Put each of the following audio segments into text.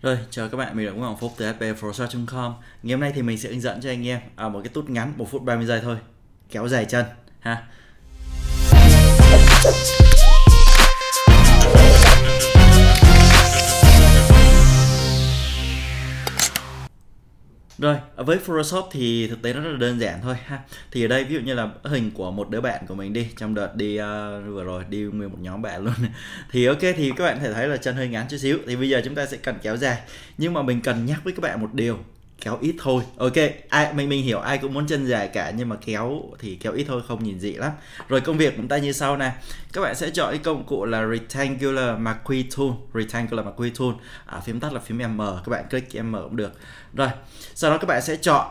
Rồi, chào các bạn, mình là Nguyễn Hoàng Phúc từ fpforshop.com. Ngày hôm nay thì mình sẽ hướng dẫn cho anh em một cái tút ngắn 1 phút 30 giây thôi, kéo dài chân ha. Rồi, với Photoshop thì thực tế nó rất là đơn giản thôi ha. Thì ở đây ví dụ như là hình của một đứa bạn của mình đi, trong đợt đi vừa rồi đi nguyên một nhóm bạn luôn. Thì ok, thì các bạn có thể thấy là chân hơi ngắn chút xíu. Thì bây giờ chúng ta sẽ cần kéo dài. Nhưng mà mình cần nhắc với các bạn một điều, kéo ít thôi. Ok, mình hiểu ai cũng muốn chân dài cả, nhưng mà kéo thì kéo ít thôi, không nhìn dị lắm. Rồi công việc của chúng ta như sau nè. Các bạn sẽ chọn cái công cụ là Rectangular Marquee Tool, Rectangular Marquee Tool. Phím tắt là phím M, các bạn click M cũng được. Rồi, sau đó các bạn sẽ chọn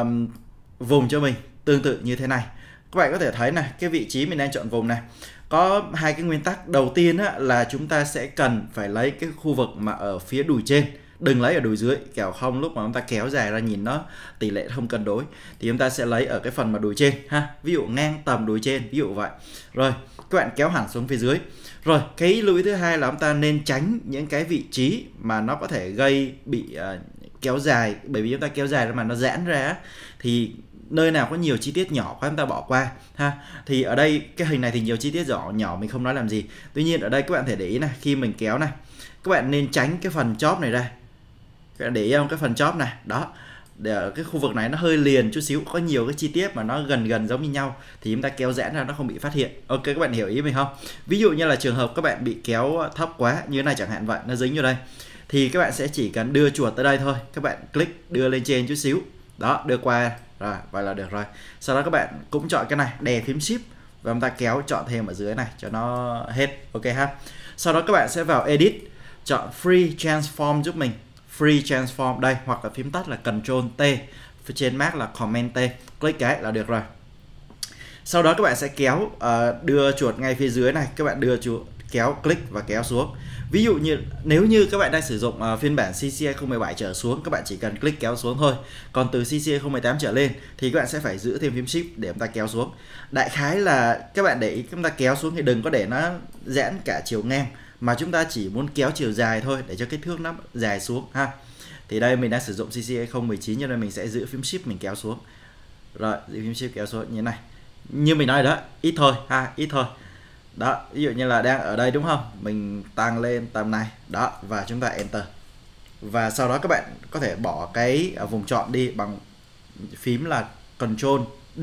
vùng cho mình tương tự như thế này. Các bạn có thể thấy này, cái vị trí mình đang chọn vùng này có hai cái nguyên tắc. Đầu tiên là chúng ta sẽ cần phải lấy cái khu vực mà ở phía đùi trên, đừng lấy ở đùi dưới, kẻo không lúc mà chúng ta kéo dài ra nhìn nó tỷ lệ không cân đối. Thì chúng ta sẽ lấy ở cái phần mà đùi trên ha, ví dụ ngang tầm đùi trên, ví dụ vậy. Rồi các bạn kéo hẳn xuống phía dưới. Rồi cái lưu ý thứ hai là chúng ta nên tránh những cái vị trí mà nó có thể gây bị kéo dài, bởi vì chúng ta kéo dài ra mà nó giãn ra thì nơi nào có nhiều chi tiết nhỏ quá chúng ta bỏ qua ha. Thì ở đây cái hình này thì nhiều chi tiết nhỏ mình không nói làm gì. Tuy nhiên ở đây các bạn thể để ý này, khi mình kéo này, các bạn nên tránh cái phần chóp này ra. Các bạn để ý không, cái phần chóp này đó, để ở cái khu vực này nó hơi liền chút xíu, có nhiều cái chi tiết mà nó gần giống như nhau thì chúng ta kéo giãn ra nó không bị phát hiện. Ok, các bạn hiểu ý mình không? Ví dụ như là trường hợp các bạn bị kéo thấp quá như thế này chẳng hạn vậy, nó dính vô đây, thì các bạn sẽ chỉ cần đưa chuột tới đây thôi, các bạn click đưa lên trên chút xíu đó, đưa qua rồi, vậy là được rồi. Sau đó các bạn cũng chọn cái này, đè phím shift và chúng ta kéo chọn thêm ở dưới này cho nó hết. Ok ha. Sau đó các bạn sẽ vào edit, chọn free transform giúp mình, free transform đây, hoặc là phím tắt là Ctrl T, trên Mac là Command T, click cái là được rồi. Sau đó các bạn sẽ kéo đưa chuột ngay phía dưới này, các bạn đưa chuột kéo click và kéo xuống. Ví dụ như nếu như các bạn đang sử dụng phiên bản CC 2017 trở xuống, các bạn chỉ cần click kéo xuống thôi. Còn từ CC 2018 trở lên thì các bạn sẽ phải giữ thêm phím shift để chúng ta kéo xuống. Đại khái là các bạn để ý chúng ta kéo xuống thì đừng có để nó giãn cả chiều ngang, mà chúng ta chỉ muốn kéo chiều dài thôi để cho kích thước nó dài xuống ha. Thì đây mình đang sử dụng CC 2019 cho nên mình sẽ giữ phím shift mình kéo xuống. Rồi, giữ phím shift kéo xuống như thế này. Như mình nói đó, ít thôi ha, ít thôi. Đó, ví dụ như là đang ở đây đúng không? Mình tăng lên tầm này, đó, và chúng ta enter. Và sau đó các bạn có thể bỏ cái vùng chọn đi bằng phím là Ctrl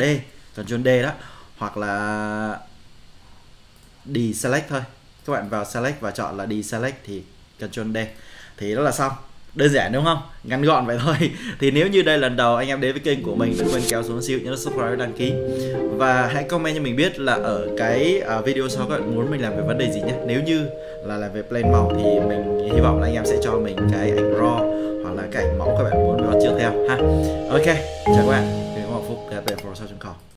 D đó, hoặc là deselect thôi. Các bạn vào select và chọn là deselect thì Ctrl D. Thì đó là xong. Đơn giản đúng không? Ngắn gọn vậy thôi. Thì nếu như đây lần đầu anh em đến với kênh của mình, đừng quên kéo xuống xíu, nhớ subscribe, đăng ký và hãy comment cho mình biết là ở cái video sau các bạn muốn mình làm về vấn đề gì nhé. Nếu như là làm về plan màu thì mình hy vọng là anh em sẽ cho mình cái ảnh raw hoặc là cái ảnh mẫu các bạn muốn bắt chước theo ha. Ok, chào các bạn.